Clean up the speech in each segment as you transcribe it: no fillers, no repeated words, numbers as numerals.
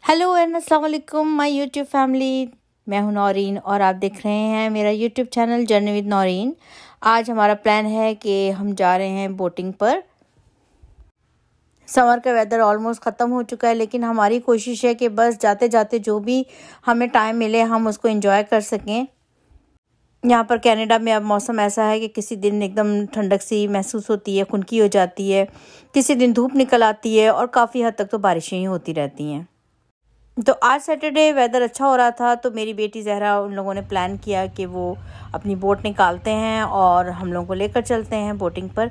Hello and अस्सलाम वालेकुम my YouTube family. मैं हूं नौरीन और आप देख रहे हैं मेरा YouTube channel journey with Naureen. आज हमारा प्लान है कि हम जा रहे हैं बोटिंग पर। समर का वेदर ऑलमोस्ट ख़त्म हो चुका है, लेकिन हमारी कोशिश है कि बस जाते जाते जो भी हमें टाइम मिले हम उसको एंजॉय कर सकें। यहाँ पर कनाडा में अब मौसम ऐसा है कि किसी दिन एकदम ठंडक सी महसूस होती है, खुनकी हो जाती है, किसी दिन धूप निकल आती है और काफ़ी हद तक तो बारिशें ही होती रहती हैं। तो आज सैटरडे वेदर अच्छा हो रहा था, तो मेरी बेटी जहरा उन लोगों ने प्लान किया कि वो अपनी बोट निकालते हैं और हम लोगों को लेकर चलते हैं बोटिंग पर।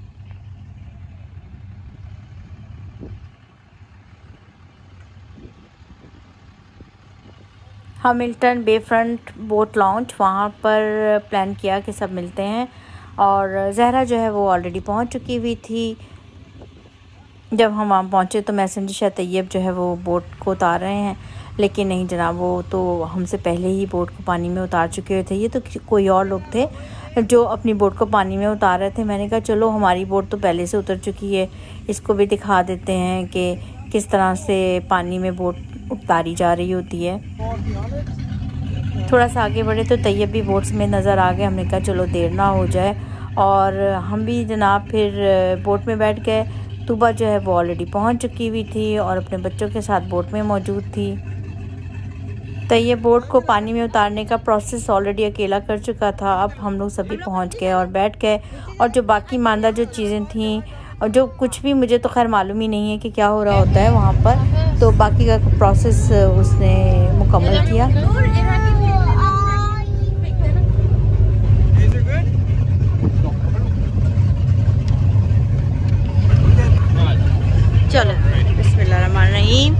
Hamilton Bay front boat launch, वहाँ पर प्लान किया कि सब मिलते हैं। और जहरा जो है वो ऑलरेडी पहुँच चुकी हुई थी। जब हम वहाँ पहुँचे तो मैसेंजर शाह तैयब जो है वो बोट को उतार रहे हैं, लेकिन नहीं जनाब, वो तो हमसे पहले ही बोट को पानी में उतार चुके थे। ये तो कोई और लोग थे जो अपनी बोट को पानी में उतार रहे थे। मैंने कहा चलो हमारी बोट तो पहले से उतर चुकी है, इसको भी दिखा देते हैं कि किस तरह से पानी में बोट उतारी जा रही होती है। थोड़ा सा आगे बढ़े तो तैयब भी बोट्स में नज़र आ गए। हमने कहा चलो देर ना हो जाए, और हम भी जनाब फिर बोट में बैठ गए। तुबा जो है वो ऑलरेडी पहुंच चुकी हुई थी और अपने बच्चों के साथ बोट में मौजूद थी। तो ये बोट को पानी में उतारने का प्रोसेस ऑलरेडी अकेला कर चुका था। अब हम लोग सभी पहुंच गए और बैठ गए, और जो बाकी मानदा जो चीज़ें थीं और जो कुछ भी मुझे तो खैर मालूम ही नहीं है कि क्या हो रहा होता है वहाँ पर, तो बाकी का प्रोसेस उसने मुकम्मल किया। चलो बिस्मिल्लाहिर्रहमानिर्रहीम।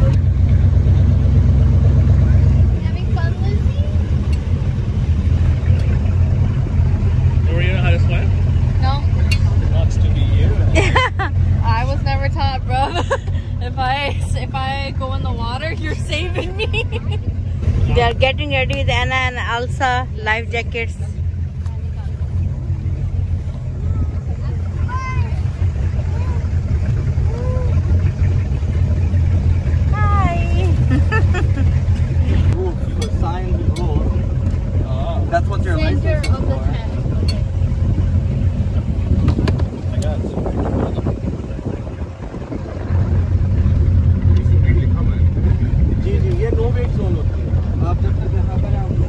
I was never taught, bro. If I go in the water, you're saving me. They are getting ready with Anna and Elsa life jackets. That's what your Center license of the is tent. जी जी, ये no wait zone होती है। आप जब तक यहाँ पर आओगे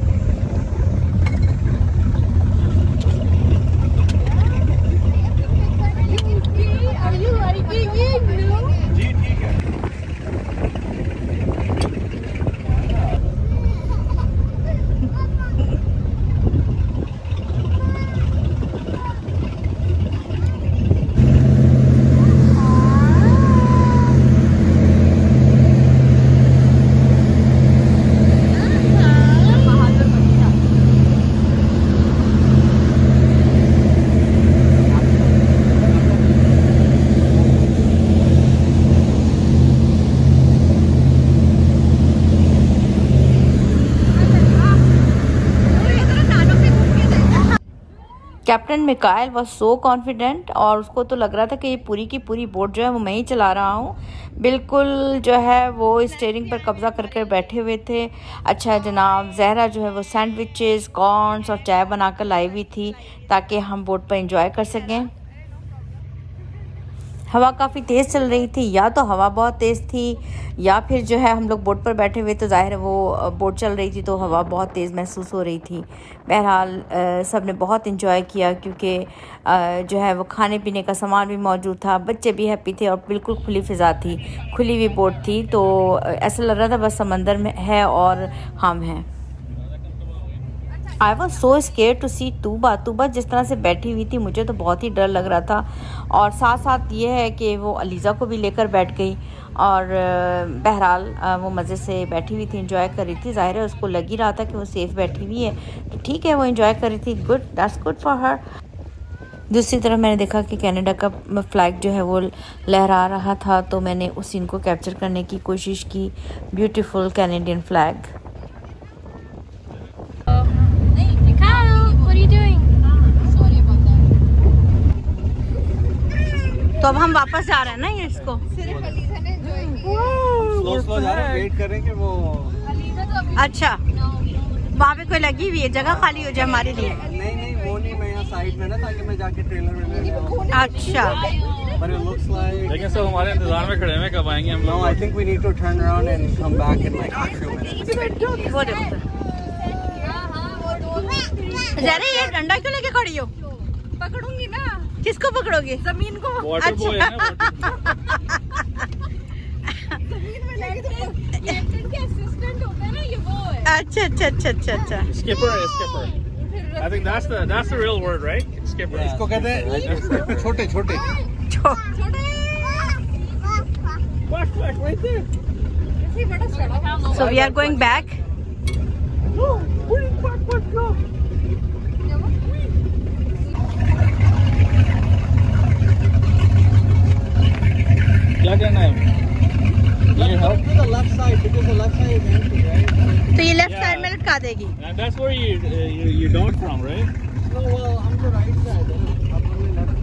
Are you liking it? जी ठीक है। Captain Mikhail was so confident, और उसको तो लग रहा था कि ये पूरी की पूरी बोट जो है वो मैं ही चला रहा हूँ। बिल्कुल जो है वो स्टीयरिंग पर कब्जा कर बैठे हुए थे। अच्छा जनाब, जहरा जो है वो सैंडविचेस, कॉर्न्स और चाय बनाकर लाई हुई थी ताकि हम बोट पर एंजॉय कर सकें। हवा काफ़ी तेज़ चल रही थी, या तो हवा बहुत तेज़ थी या फिर जो है हम लोग बोट पर बैठे हुए तो ज़ाहिर है वो बोट चल रही थी तो हवा बहुत तेज़ महसूस हो रही थी। बहरहाल सब ने बहुत इंजॉय किया, क्योंकि जो है वो खाने पीने का सामान भी मौजूद था, बच्चे भी हैप्पी थे और बिल्कुल खुली फ़िज़ा थी, खुली हुई बोट थी। तो ऐसा लग रहा था बस समंदर में है और हम हैं। I was so scared to see Tuba जिस तरह से बैठी हुई थी, मुझे तो बहुत ही डर लग रहा था। और साथ साथ ये है कि वो अलीज़ा को भी लेकर बैठ गई, और बहरहाल वो मज़े से बैठी हुई थी, एंजॉय कर रही थी। ज़ाहिर है उसको लग ही रहा था कि वो सेफ़ बैठी हुई है, तो ठीक है वो एंजॉय कर रही थी। Good, that's good for her. दूसरी तरफ मैंने देखा कि कनाडा का फ्लैग जो है वो लहरा रहा था, तो मैंने उस सीन को कैप्चर करने की कोशिश की। Beautiful Canadian flag. तो अब हम वापस जा रहे हैं ना ये इसको। I'm स्लो जा रहे हैं, वेट कर रहे हैं कि वो। अच्छा, वहाँ पे कोई लगी हुई है, जगह खाली हो जाए हमारे लिए? नहीं वो नहीं, मैं यहाँ साइड में ना, ताकि मैं जाके ट्रेलर में ले लूं। अच्छा, But it looks like लेकिन सब हमारे इंतजार में खड़े हैं, कब आएंगे हम लोग? No, I think we need to turn around and come back in like a few minutes. वो देखो ज़रा, ये डंडा क्यों लेके खड़ी हो? पकड़ूंगी ना। किसको पकड़ोगे? जमीन को। वाटर बॉय है ना, कैप्टन के असिस्टेंट होता है ना, ये वो है। अच्छा। Skipper. I think that's the real word, right? Skipper. इसको कहते हैं छोटे। Watch right there. So we are going back. क्या करना है? Need help? To the left side, because the left side is empty, right? तो ये लेफ्ट साइड में लटका देगी। And that's where you docked from, right? No, well, I'm the right side. I'm on the left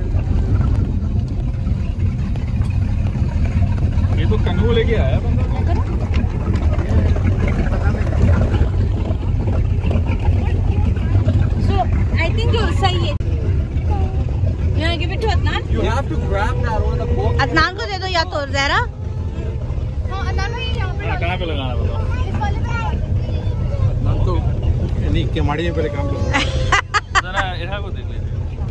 side. ये तो कनू लेके आया बंदा। So I think you're सही है। You wanna give it to Adnan? You have to grab that on the boat. Adnan को दे दो या तो ज़हरा। कहाँ पे लगाना बताओ? तो नहीं केमाड़ी में पहले काम करो। जरा इधर को देख ले।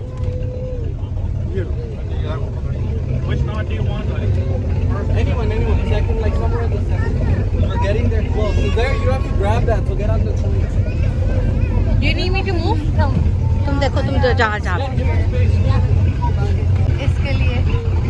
Which knot do you want? Anyone. Second, like somewhere at the second. We're getting there close. So there, you have to grab that. So get on the swing. Do you need me to move? तुम देखो, तुम जो जहाँ इसके लिए।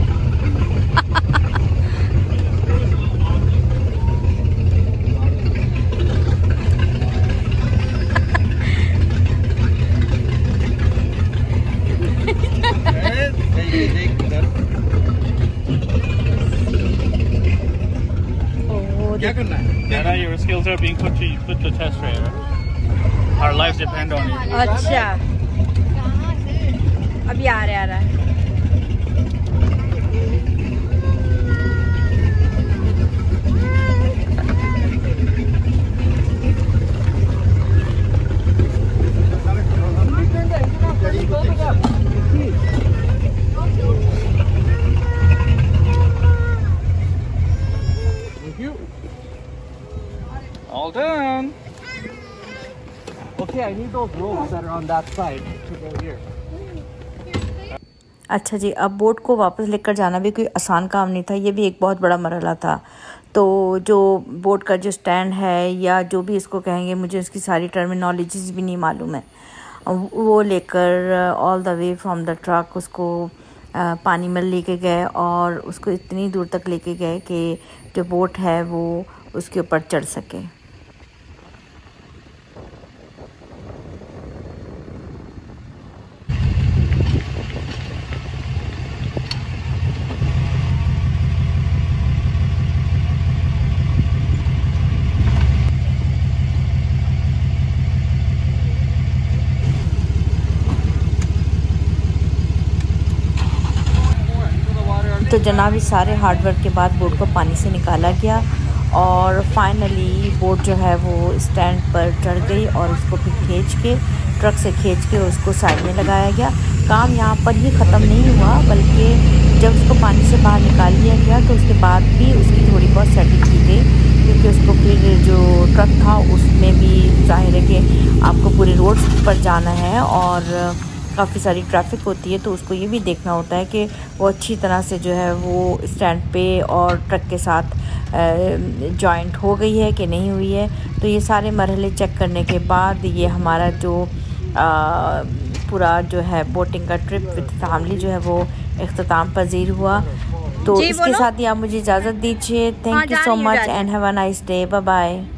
क्या करना है? Yeah, your skills are being put to test right now. Our lives depend on it. अच्छा, अभी आ रहा है। All done. Okay, I need those ropes that are on that side to go here. अच्छा जी, अब बोट को वापस लेकर जाना भी कोई आसान काम नहीं था, ये भी एक बहुत बड़ा मरहला था। तो जो बोट का जो स्टैंड है या जो भी इसको कहेंगे, मुझे उसकी सारी टर्मिनोलॉजीज भी नहीं मालूम है, वो लेकर all the way from the truck उसको पानी में लेके गए और उसको इतनी दूर तक लेके गए कि जो बोट है वो उसके ऊपर चढ़ सके। तो जनाब, इस सारे हार्डवर्क के बाद बोट को पानी से निकाला गया और फाइनली बोट जो है वो स्टैंड पर चढ़ गई और उसको फिर ट्रक से खींच के उसको साइड में लगाया गया। काम यहाँ पर ही ख़त्म नहीं हुआ, बल्कि जब उसको पानी से बाहर निकाल लिया गया तो उसके बाद भी उसकी थोड़ी बहुत सेटिंग की गई, क्योंकि उसको फिर जो ट्रक था उसमें भी जाहिर है कि आपको पूरे रोड पर जाना है और काफ़ी सारी ट्रैफिक होती है, तो उसको ये भी देखना होता है कि वो अच्छी तरह से जो है वो स्टैंड पे और ट्रक के साथ जॉइंट हो गई है कि नहीं हुई है। तो ये सारे मरहले चेक करने के बाद ये हमारा जो पूरा जो है बोटिंग का ट्रिप विद फैमिली जो है वो इख्तिताम पजीर हुआ। तो इसके साथ ही आप मुझे इजाज़त दीजिए। Thank you so much and have a nice day. Bye bye.